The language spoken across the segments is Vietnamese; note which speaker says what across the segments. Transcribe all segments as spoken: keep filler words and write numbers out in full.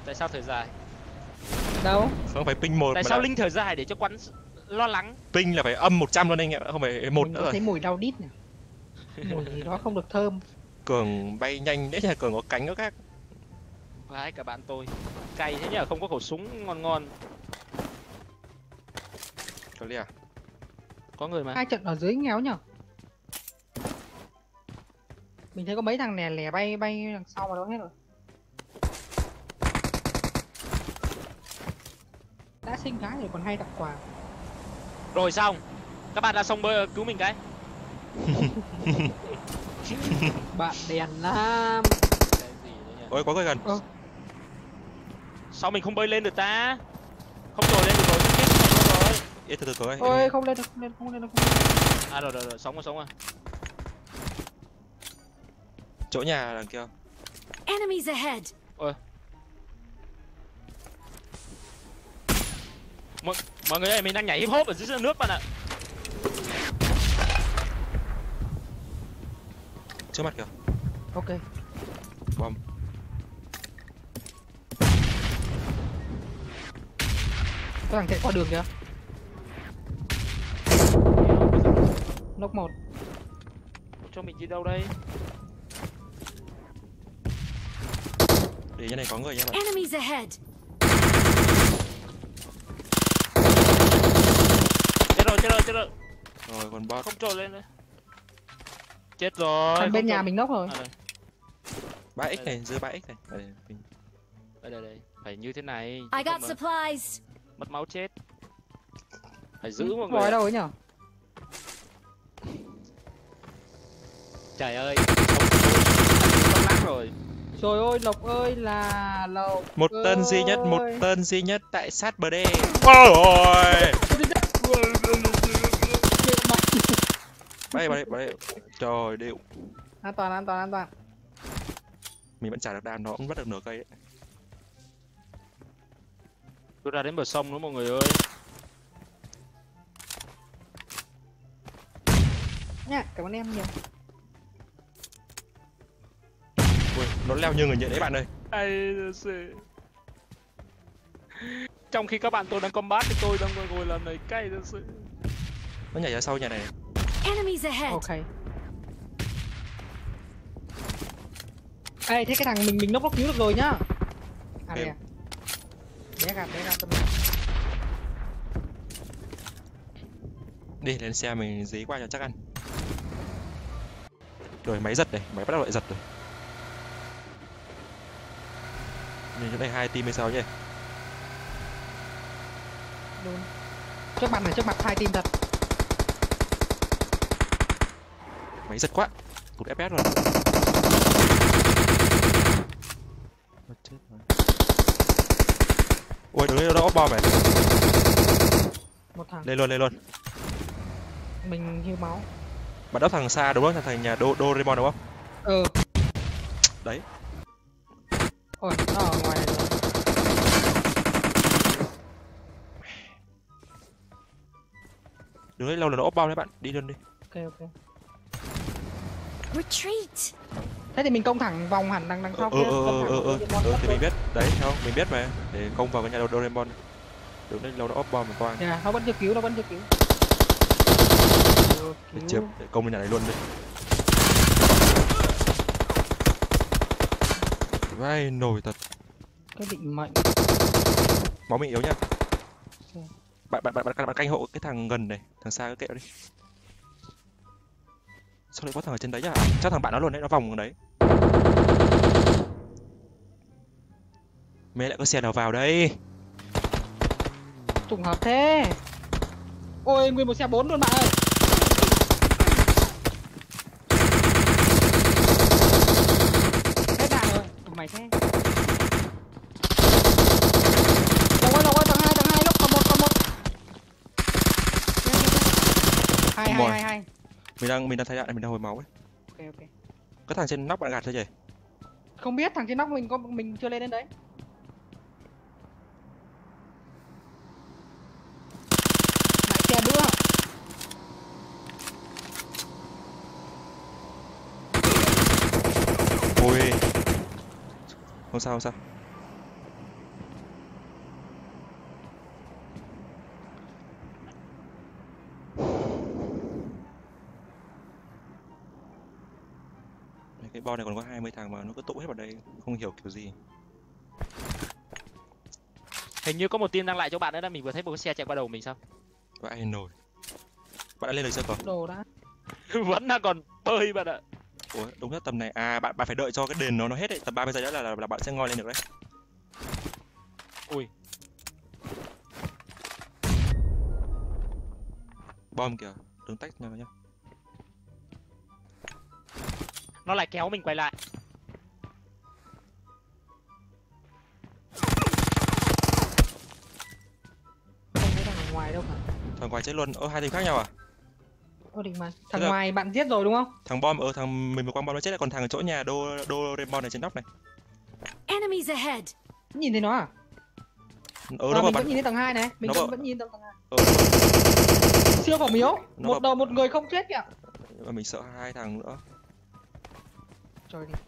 Speaker 1: Tại sao thở dài?
Speaker 2: Đâu?
Speaker 3: Không phải ping một.
Speaker 1: Tại sao Linh thở dài để cho quán lo lắng?
Speaker 3: Ping là phải âm một trăm luôn anh em, không phải một
Speaker 2: Mình
Speaker 3: nữa
Speaker 2: có
Speaker 3: rồi.
Speaker 2: thấy mùi đau đít nè. Mùi gì đó không được thơm.
Speaker 3: Cường bay nhanh đấy nha, Cường có cánh có khác.
Speaker 1: Vãi cả bạn tôi. Cay thế nhờ, không có khẩu súng ngon ngon.
Speaker 3: Có lẽ à?
Speaker 1: Có người mà.
Speaker 2: Hai trận ở dưới ngéo nhở. Mình thấy có mấy thằng nè lẻ bay bay đằng sau mà đâu hết rồi. Đã sinh gái rồi còn hay tặng quà.
Speaker 1: Rồi xong. Các bạn ra sông bơi cứu mình cái.
Speaker 2: Bạn đèn lắm.
Speaker 1: Cái gì đấy nhỉ?
Speaker 3: Ôi, có người gần.
Speaker 2: Ờ.
Speaker 1: Sao mình không bơi lên được ta? Không rồi lên được rồi, chết chết rồi.
Speaker 3: Ê, từ từ Cường ơi.
Speaker 2: Ôi không lên được, không lên, không lên được, không lên được.
Speaker 1: À rồi rồi rồi, sống rồi sống rồi.
Speaker 3: Chỗ nhà đằng kia.
Speaker 4: Enemies ahead.
Speaker 1: Ôi. Mọi, mọi người ơi, mình đang nhảy hip hop ở dưới nước bạn ạ.
Speaker 3: Trước mặt kìa.
Speaker 2: Ok.
Speaker 3: Bom.
Speaker 2: Có thằng chạy qua đường kìa. Nóc một.
Speaker 1: Cho mình đi đâu đây?
Speaker 3: Để như này có người nha bạn.
Speaker 4: Enemies ahead.
Speaker 1: Chết rồi, chết rồi, chết rồi.
Speaker 3: Rồi còn bot.
Speaker 1: Không trồi lên nữa. Chết rồi.
Speaker 2: Thằng bên
Speaker 1: không
Speaker 2: nhà
Speaker 1: trồi.
Speaker 2: mình nóc rồi.
Speaker 1: À, đây.
Speaker 3: ba ích này, dưa ba ích này. Đây, mình...
Speaker 1: đây đây đây. Phải như thế này.
Speaker 4: I
Speaker 1: Không
Speaker 4: got
Speaker 1: mà
Speaker 4: supplies.
Speaker 1: mất máu chết. Phải giữ mọi người.
Speaker 2: Hỏi
Speaker 1: ạ.
Speaker 2: đâu ấy nhở?
Speaker 1: Trời ơi. Không lắc rồi.
Speaker 2: Trời ơi, Lộc ơi là Lộc.
Speaker 3: Một
Speaker 2: ơi.
Speaker 3: tên duy nhất, một tên duy nhất tại sát bờ đê. Ôi! Bay bay bay. Trời điệu.
Speaker 2: An toàn, an toàn, an toàn.
Speaker 3: Mình vẫn trả được đam, nó cũng bắt được nửa cây ấy.
Speaker 1: Tôi ra đến bờ sông nữa mọi người ơi.
Speaker 2: Nha, cảm ơn em nhiều.
Speaker 3: Ui, nó leo như người nhện đấy bạn ơi.
Speaker 1: Ai trong khi các bạn tôi đang combat thì tôi đang ngồi ngồi làm này cay thật sự.
Speaker 3: Nó nhảy ra sau nhà này.
Speaker 4: Enemies ahead.
Speaker 2: Ok. Ê, thế cái thằng mình mình nốc nó cứu được rồi nhá. À đây à. Bé gặp, bé gặp tầm.
Speaker 3: Đi lên xe mình dí qua cho chắc ăn. Rồi máy giật này, máy bắt đầu lại giật rồi. Nhìn chỗ này hai team hay sao nhỉ?
Speaker 2: Luôn. Trước mặt này, trước mặt hai team thật.
Speaker 3: Máy giật quá. Tụt ép pê ét rồi. Chết rồi. Ui, đứng đây nó ốp bom này.
Speaker 2: Một thằng.
Speaker 3: Lên luôn, lên luôn.
Speaker 2: Mình hiu máu.
Speaker 3: Bạn đắp thằng xa đúng không? Thằng nhà Do Doraemon đúng không?
Speaker 2: Ừ.
Speaker 3: Đấy.
Speaker 2: Ôi, nó ở ngoài này rồi.
Speaker 3: Đứng đây lâu là nó ốp bom đấy bạn, đi luôn đi.
Speaker 2: Ok, ok.
Speaker 4: Retreat.
Speaker 2: Thế thì mình công thẳng vòng hẳn đằng đằng sau
Speaker 3: Ừ
Speaker 2: kia.
Speaker 3: ừ
Speaker 2: công
Speaker 3: ừ
Speaker 2: thẳng
Speaker 3: ừ ừ,
Speaker 2: Doraemon
Speaker 3: ừ
Speaker 2: bắt
Speaker 3: thì
Speaker 2: luôn.
Speaker 3: mình biết. Đấy, không? Mình biết mà. Để công vào cái nhà Doraemon. Đứng đây lâu nó ốp bom mà toang.
Speaker 2: Dạ, nó vẫn chưa cứu, nó vẫn chưa cứu. Ừ,
Speaker 3: Để
Speaker 2: cứu.
Speaker 3: chụp, để công lên nhà này luôn đi. Vai nổi thật.
Speaker 2: Cái định mệnh.
Speaker 3: Máu mình yếu nhá.
Speaker 2: Ok.
Speaker 3: Bạn bạn bạn bạn bạn canh hộ cái thằng gần này, thằng xa cái kẹo đi. Sao lại có thằng ở trên đấy nhá? Chắc thằng bạn nó luôn đấy, nó vòng đấy. Mẹ lại có xe nào vào đây?
Speaker 2: Trùng hợp thế. Ôi, nguyên một xe bốn luôn bạn ơi. Hết đạn rồi. Tụi mày thế. Lộc ơi, Lộc ơi, tầng hai, tầng hai, Lộc, còn một, còn một. Hai, hai, hai, hai.
Speaker 3: Mình đang mình đang thay đạn này, mình đang hồi máu ấy.
Speaker 2: Ok, ok.
Speaker 3: Cái thằng trên nóc bạn gạt thôi nhỉ?
Speaker 2: Không biết, thằng trên nóc mình có mình chưa lên đến đấy. Lại xe nữa.
Speaker 3: Ôi. Không sao không sao. Bo này còn có hai mươi thằng mà nó cứ tụ hết vào đây, không hiểu kiểu gì.
Speaker 1: Hình như có một team đang lại cho bạn nữa đó, mình vừa thấy một cái xe chạy qua đầu mình sao?
Speaker 3: Vãi nồi. Bạn đã lên được chưa còn?
Speaker 2: Đồ đã.
Speaker 1: Vẫn đang còn bơi bạn ạ.
Speaker 3: Ủa, đúng là tầm này à, bạn bạn phải đợi cho cái đền nó nó hết đấy, tầm ba mươi giây nữa là, là là bạn sẽ ngoi lên được đấy.
Speaker 1: Ui,
Speaker 3: Bom kìa, đừng tách nhau nhá.
Speaker 1: nó lại kéo mình quay lại.
Speaker 2: Không thấy thằng ở ngoài đâu cả.
Speaker 3: Thằng ngoài chết luôn. Ơ, hai team khác nhau à?
Speaker 2: Ô định mà. Thằng
Speaker 3: là-
Speaker 2: ngoài bạn giết rồi đúng không?
Speaker 3: Thằng bom ở thằng mình vừa quăng bom nó chết rồi, còn thằng ở chỗ nhà đô đô Rainbow này trên nóc này.
Speaker 4: Enemies ahead.
Speaker 2: Nhìn thấy nó à?
Speaker 3: Ừ,
Speaker 2: À,
Speaker 3: nó vào
Speaker 2: mình
Speaker 3: bắn.
Speaker 2: vẫn nhìn thấy tầng hai này, mình
Speaker 3: Nó
Speaker 2: vẫn,
Speaker 3: bảo-
Speaker 2: vẫn nhìn tầng tầng hai.
Speaker 3: Ừ,
Speaker 2: Siêu phẩm yếu,
Speaker 3: Nó
Speaker 2: một
Speaker 3: bảo-
Speaker 2: đầu một người không chết kìa.
Speaker 3: mà mình sợ hai thằng nữa.
Speaker 2: Trời đi.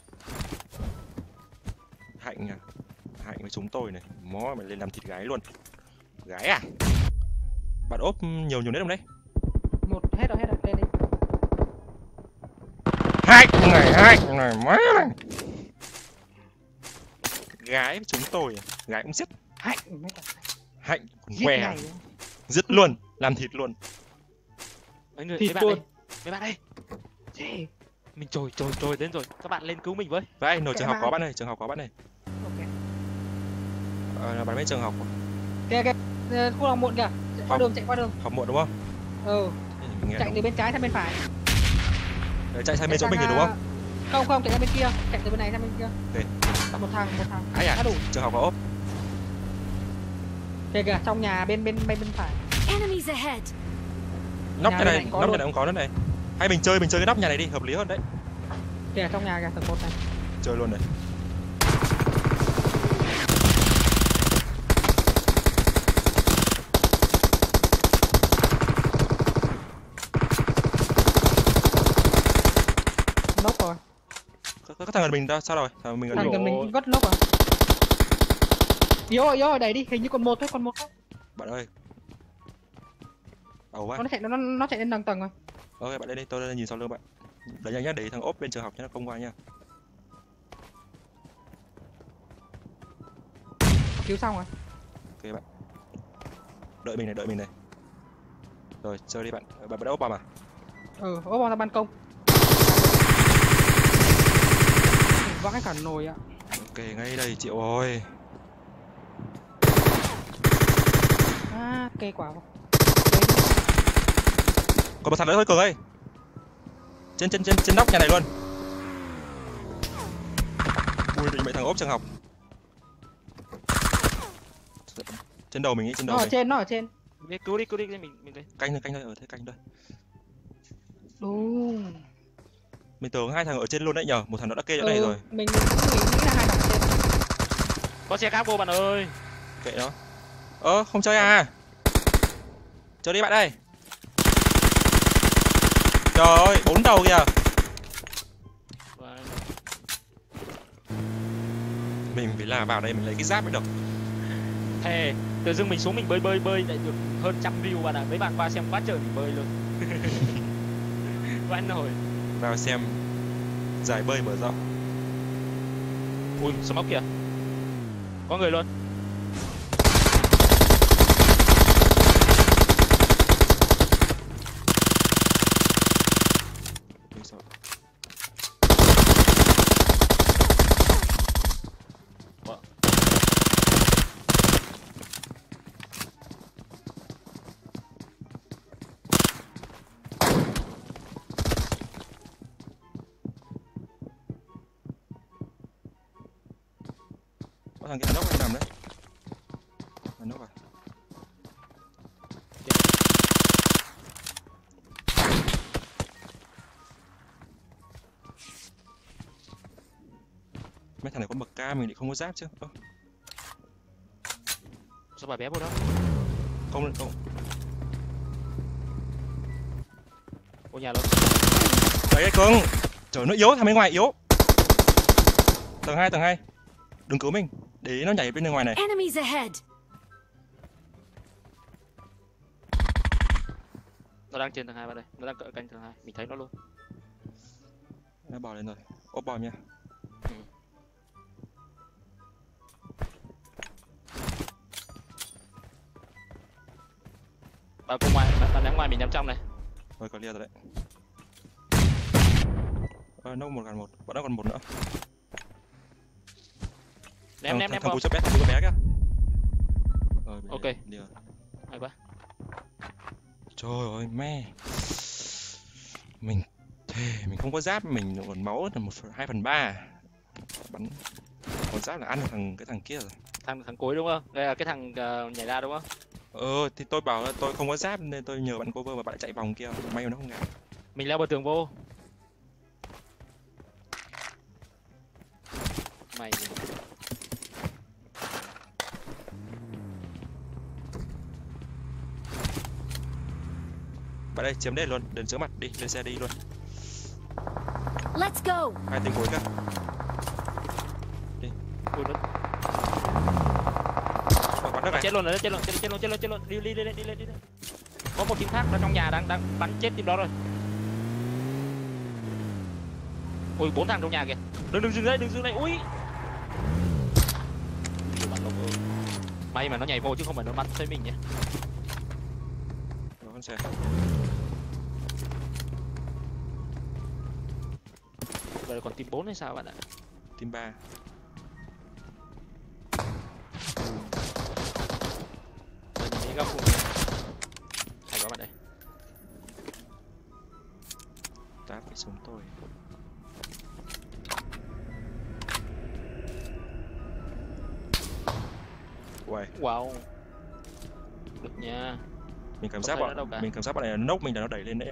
Speaker 3: Hạnh à? Hạnh với chúng tôi này, mó mày lên làm thịt gái luôn. Gái à? Bạn ốp nhiều nhiều nét không đấy?
Speaker 2: Một hết rồi, hết rồi, lên đi.
Speaker 3: Hạnh này, hạnh này, má này. Gái với chúng tôi à? Gái cũng giết.
Speaker 2: Hạnh mấy cả
Speaker 3: Hạnh còn
Speaker 2: giết
Speaker 3: què,
Speaker 2: này.
Speaker 3: giết luôn, làm thịt luôn.
Speaker 1: Mấy người,
Speaker 2: Thịt
Speaker 1: mấy bạn
Speaker 2: luôn.
Speaker 1: đây, mấy bạn đây.
Speaker 2: Gì?
Speaker 1: Mình trồi trồi trồi đến rồi, các bạn lên cứu mình với.
Speaker 3: Vậy nồi
Speaker 2: Kệ
Speaker 3: trường học
Speaker 2: bạn.
Speaker 3: có bạn ơi, trường học có bạn ơi.
Speaker 2: Ok.
Speaker 3: Ờ, bạn mấy trường học
Speaker 2: Kìa kìa, ờ, khu lòng muộn kìa. Chạy qua
Speaker 3: Học.
Speaker 2: đường, chạy qua đường.
Speaker 3: học muộn đúng không?
Speaker 2: Ừ,
Speaker 3: Thế thì mình nghe
Speaker 2: chạy
Speaker 3: đúng.
Speaker 2: từ bên trái sang bên phải.
Speaker 3: Đấy, chạy sang bên chỗ
Speaker 2: Chạy
Speaker 3: mình thì
Speaker 2: sang,
Speaker 3: đúng
Speaker 2: à,
Speaker 3: không?
Speaker 2: Không không, chạy sang bên kia, chạy từ bên này sang bên kia.
Speaker 3: Ok.
Speaker 2: Một thằng, một thằng.
Speaker 3: Ai à?
Speaker 2: Đã đủ.
Speaker 3: Trường học có ốp.
Speaker 2: Kìa kìa, trong nhà bên bên bên bên phải.
Speaker 4: Enemies ahead.
Speaker 3: Nóc
Speaker 2: Nhà
Speaker 3: nhà
Speaker 2: bên
Speaker 3: này,
Speaker 2: này có
Speaker 3: nóc nhà
Speaker 2: luôn.
Speaker 3: này cũng có nữa này. Hay mình chơi mình chơi cái nóc nhà này đi, hợp lý hơn đấy.
Speaker 2: Kìa trong nhà kìa, tầng một này.
Speaker 3: Chơi luôn này.
Speaker 2: Nốc rồi.
Speaker 3: Các, các thằng gần mình ra sao rồi? Thằng mình gần
Speaker 2: Thằng
Speaker 3: mình.
Speaker 2: gần
Speaker 1: Ôi.
Speaker 2: mình vất nốc rồi. Yếu rồi, yếu rồi, đẩy đi, hình như còn một thôi, còn một thôi.
Speaker 3: Bạn ơi. Ẩu quá.
Speaker 2: Nó chạy nó nó chạy lên tầng tầng rồi.
Speaker 3: Ok, bạn lên đây, tôi lên nhìn sau lưng bạn. Đấy nhanh nhá, để thằng ốp bên trường học cho nó không qua nha.
Speaker 2: Cứu xong rồi.
Speaker 3: Ok bạn. Đợi mình này, đợi mình này. Rồi, chơi đi bạn. Bạn bạn đã ốp bom à?
Speaker 2: Ừ, ốp bom ra ban công. Vãi cả nồi ạ.
Speaker 3: Ok, ngay đây chịu rồi.
Speaker 2: À, kê quả vào.
Speaker 3: Còn một thằng nữa thôi Cường ơi. Trên trên trên trên nóc nhà này luôn. Ui, định mẹ thằng ốp trường học. Trên đầu mình nghĩ, trên
Speaker 2: Nó
Speaker 3: đầu
Speaker 2: ở
Speaker 3: mình.
Speaker 2: trên, nó ở trên.
Speaker 1: Đi cứu đi cứu đi, mình mình đi.
Speaker 3: Canh thôi, canh thôi, ở thế canh thôi.
Speaker 2: Đúng.
Speaker 3: Mình tưởng hai thằng ở trên luôn đấy nhờ, một thằng nó đã kê chỗ này
Speaker 2: Ừ,
Speaker 3: rồi.
Speaker 2: mình cũng nghĩ, nghĩ là hai thằng ở trên.
Speaker 1: Có xe khác vô bạn ơi.
Speaker 3: Kệ nó. Ơ, không chơi à? Chơi đi bạn ơi. Trời ơi, bốn đầu kìa.
Speaker 1: Và
Speaker 3: Mình phải là vào đây mình lấy cái giáp mới được.
Speaker 1: thề, tự dưng mình xuống mình bơi bơi bơi lại được hơn trăm view bạn ạ. Mấy bạn qua xem quá trời mình bơi luôn. Vãi nổi.
Speaker 3: Vào xem giải bơi mở rộng.
Speaker 1: Ui, smoke kìa. Có người luôn.
Speaker 3: Mình sợ.
Speaker 1: Wow.
Speaker 3: Có thằng kia nóc hay nằm đấy. Mà nóc à? Mấy thằng này có bậc ca mình lại không có giáp chứ. Ơ,
Speaker 1: Sao bà bé vô đó?
Speaker 3: không không.
Speaker 1: Vô nhà luôn.
Speaker 3: Đấy cái Cường. Trời nó yếu, thằng bên ngoài yếu. Tầng hai, tầng hai. Đừng cứu mình, để nó nhảy bên ngoài này.
Speaker 4: Enemies ahead.
Speaker 1: Nó đang trên tầng hai bạn ơi. Nó đang cỡ canh tầng hai. Mình thấy nó luôn.
Speaker 3: Nó bò lên rồi. ốp bom nha.
Speaker 1: Bạn cùng ngoài, bạn ném ngoài mình ném trong này.
Speaker 3: Rồi có lia rồi đấy. Ờ, nó một gần một, bọn nó còn một nữa.
Speaker 1: Ném
Speaker 3: Thằng-
Speaker 1: ném
Speaker 3: thằng-
Speaker 1: ném
Speaker 3: thằng
Speaker 1: bom.
Speaker 3: Bùi bé, thằng Bùi bé kìa. Rồi,
Speaker 1: Ok.
Speaker 3: lia.
Speaker 1: Hay quá.
Speaker 3: Trời ơi mẹ. Mình thề mình không có giáp, mình còn máu là một phần hai phần ba. Bắn còn giáp là ăn thằng cái thằng kia rồi.
Speaker 1: Thằng thằng cuối đúng không? Đây là cái thằng uh, nhảy ra đúng không?
Speaker 3: Ờ thì tôi bảo là tôi không có giáp nên tôi nhờ bạn cover mà bạn lại chạy vòng kia, may mà nó không ngã.
Speaker 1: Mình leo bờ tường vô. Mày
Speaker 3: Bạn đây chiếm đây luôn, đến trước mặt đi, lên xe đi luôn.
Speaker 4: Let's go.
Speaker 3: Hai tên cuối cơ.
Speaker 1: ui nó
Speaker 3: Ở quán nước này.
Speaker 1: chết luôn rồi, chết luôn, chết chết luôn, chết luôn, chết luôn. Đi đi đi đi đi đi. Có một team khác ở trong nhà đang đang bắn chết team đó rồi. Ui bốn thằng trong nhà kìa. Đừng đừng dừng đây, đừng dừng đây. Ui. Bắn lộn ơi. May mà nó nhảy vô chứ không phải nó bắn tới mình nhé.
Speaker 3: Đó, con xe.
Speaker 1: Vậy còn team bốn hay sao bạn ạ?
Speaker 3: Team ba.
Speaker 1: Đây nhìn thấy góc cùng. Hay quá bạn ơi.
Speaker 3: Tát cái súng tôi. Uầy,
Speaker 1: Wow. Được nha.
Speaker 3: mình cảm
Speaker 1: Không
Speaker 3: giác
Speaker 1: thấy nó đâu
Speaker 3: bọn
Speaker 1: cả.
Speaker 3: mình cảm giác bọn này nó nốc mình là nó đẩy lên đấy.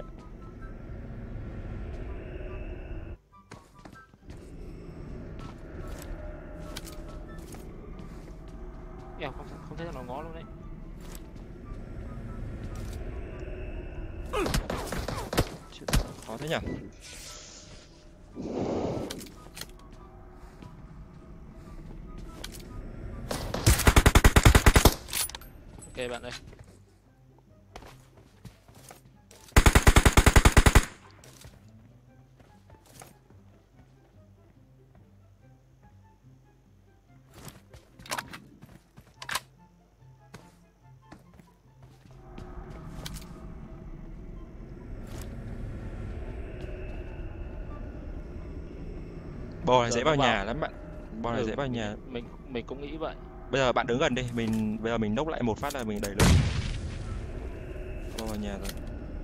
Speaker 1: Eo không không thấy thằng nào ngó luôn đấy.
Speaker 3: Chết, khó thế nhỉ.
Speaker 1: Ok bạn ơi.
Speaker 3: Bò này
Speaker 1: Giờ
Speaker 3: dễ
Speaker 1: nó
Speaker 3: vào
Speaker 1: vào.
Speaker 3: nhà lắm bạn. Bò này
Speaker 1: Ừ,
Speaker 3: dễ vào nhà.
Speaker 1: Mình mình cũng nghĩ vậy.
Speaker 3: Bây giờ bạn đứng gần đi, mình bây giờ mình nốc lại một phát là mình đẩy lên. Bò vào nhà rồi.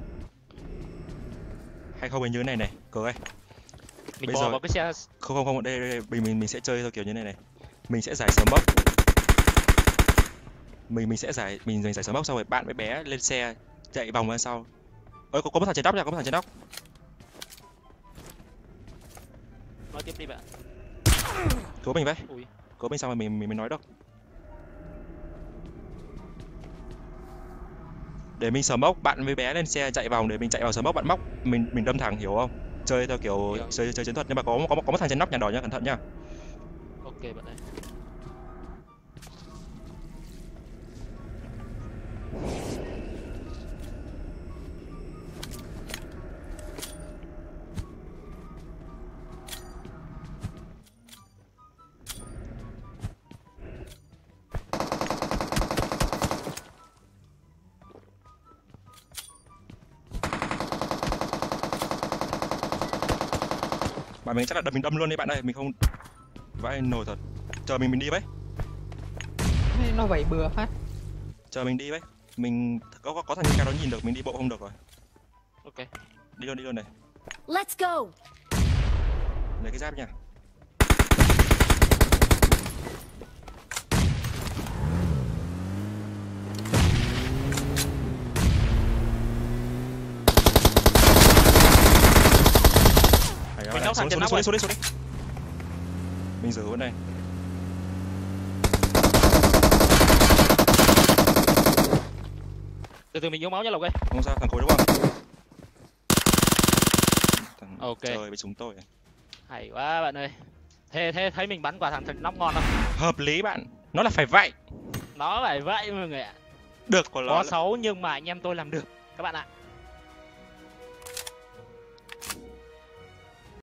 Speaker 3: Hay không mình như thế này này, cờ ơi.
Speaker 1: Mình
Speaker 3: Bây
Speaker 1: bò
Speaker 3: giờ-
Speaker 1: vào cái xe.
Speaker 3: Không không không, đây đây, đây. Mình, mình mình sẽ chơi theo kiểu như này này. Mình sẽ giải smoke. Mình mình sẽ giải mình mình giải smoke xong rồi bạn với bé lên xe chạy vòng ra sau. Ơi có có một thằng trên nóc nha, có một thằng trên nóc.
Speaker 1: Nói tiếp đi bạn.
Speaker 3: Cứu mình với.
Speaker 1: Ui.
Speaker 3: Cứu mình xong rồi mình mình mới nói được. Để mình smoke bạn với bé lên xe chạy vòng để mình chạy vào smoke bạn móc, mình mình đâm thẳng hiểu không? Chơi theo kiểu
Speaker 1: Hiểu.
Speaker 3: chơi chơi chiến thuật nhưng mà có có có một thằng trên nóc nhà đỏ nha, cẩn thận nha.
Speaker 1: Ok bạn ơi.
Speaker 3: Bạn mình chắc là đâm mình đâm luôn đi bạn ơi, mình không vãi nồi thật. Chờ mình mình đi với.
Speaker 2: Hay nó vẩy bừa phát.
Speaker 3: Chờ mình đi với. Mình có có, có thằng cao đó nhìn được, mình đi bộ không được rồi.
Speaker 1: Ok.
Speaker 3: Đi luôn đi luôn này.
Speaker 4: Let's go.
Speaker 3: Lấy cái giáp nha. Hay quá,
Speaker 1: Mình
Speaker 3: này.
Speaker 1: nóc thằng
Speaker 3: Xuống
Speaker 1: trên
Speaker 3: xuống đi,
Speaker 1: nóc
Speaker 3: xuống đi
Speaker 1: rồi.
Speaker 3: xuống đi xuống đi. Mình giữ bên này.
Speaker 1: Từ từ mình yếu máu nhá Lộc ơi.
Speaker 3: Không sao, thằng cuối đúng không? Thằng
Speaker 1: Ok.
Speaker 3: trời với chúng tôi.
Speaker 1: Hay quá bạn ơi. Thế thế thấy mình bắn quả thằng thằng nóc ngon không?
Speaker 3: Hợp lý bạn. Nó là phải vậy.
Speaker 1: Nó phải vậy mọi người ạ.
Speaker 3: Được của nó.
Speaker 1: Có xấu nhưng mà anh em tôi làm được các bạn ạ.